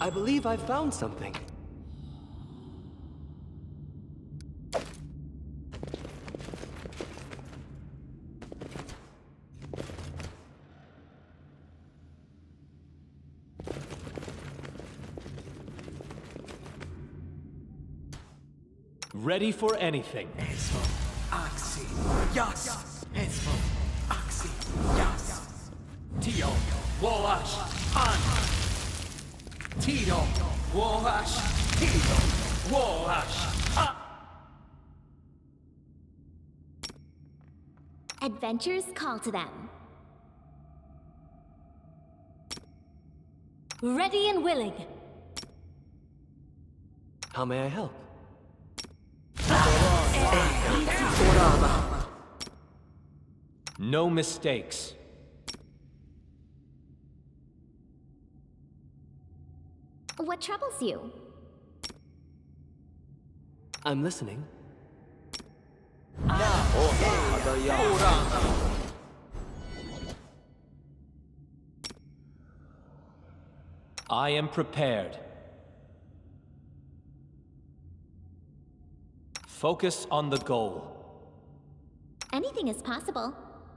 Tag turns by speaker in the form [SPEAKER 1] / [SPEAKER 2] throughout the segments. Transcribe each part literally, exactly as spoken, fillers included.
[SPEAKER 1] I believe I've found something.
[SPEAKER 2] Ready for anything.
[SPEAKER 3] Eso, Axi, Yas. Eso, Axi, Yas. Tio, Woash, Han. Tito, Woash, Tito, Woash, Han.
[SPEAKER 4] Adventures call to them. Ready and willing.
[SPEAKER 1] How may I help?
[SPEAKER 2] No mistakes.
[SPEAKER 4] What troubles you?
[SPEAKER 1] I'm listening.
[SPEAKER 2] I am prepared. Focus on the goal.
[SPEAKER 4] Anything is possible.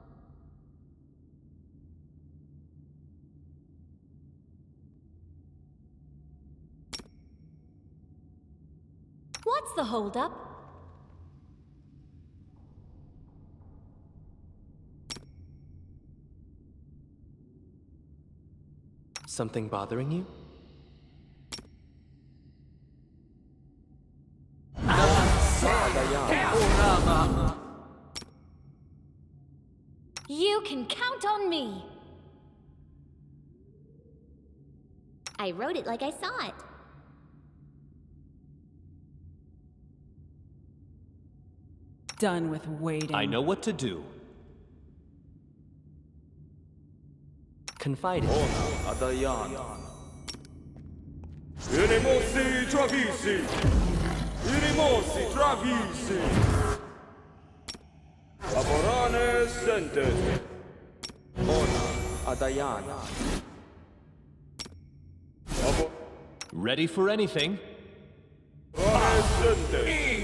[SPEAKER 4] What's the holdup?
[SPEAKER 1] Something bothering you?
[SPEAKER 4] You can count on me. I wrote it like I saw it.
[SPEAKER 5] Done with waiting.
[SPEAKER 2] I know what to do.
[SPEAKER 1] Confide in me.
[SPEAKER 6] Irimosi Travisi! Irimosi Travisi! Laborane Sente! Ona Adayana.
[SPEAKER 2] Ready for anything.
[SPEAKER 6] Laborane Sente!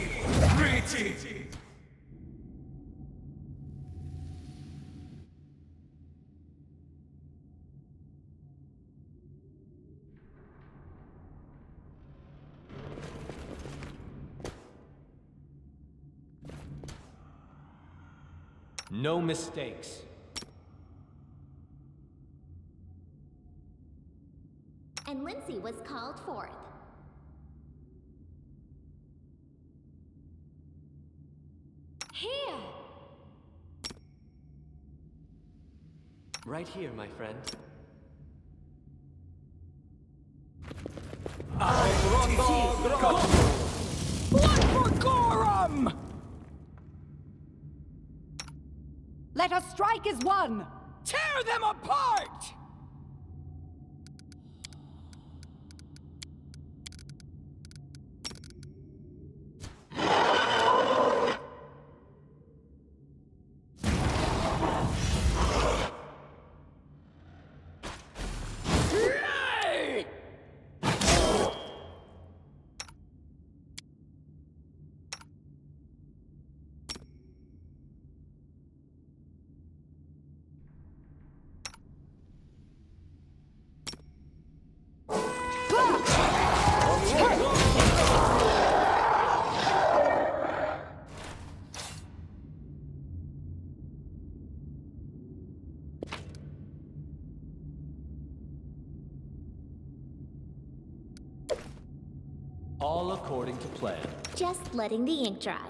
[SPEAKER 2] No mistakes.
[SPEAKER 4] And Lindsay was called forth. Here!
[SPEAKER 1] Right here, my friend.
[SPEAKER 5] Blood for Gorum! Let us strike as one! Tear them apart!
[SPEAKER 2] All according to plan.
[SPEAKER 4] Just letting the ink dry.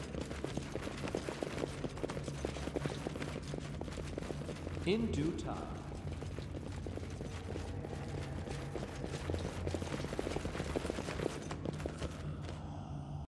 [SPEAKER 2] In due time.